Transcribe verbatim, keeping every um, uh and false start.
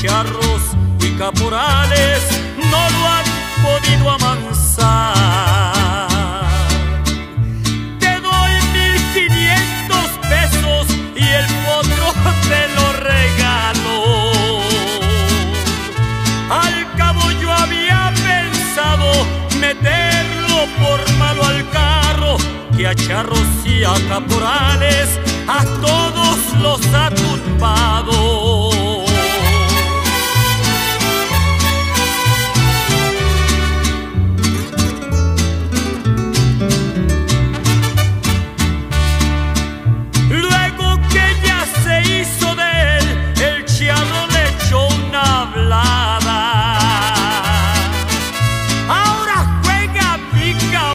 charros y caporales no lo han podido amansar. Te doy mil quinientos pesos y el potro te lo regalo. Al cabo yo había pensado meterlo por malo al carro, que a charros y a caporales a todos los ha tumbado.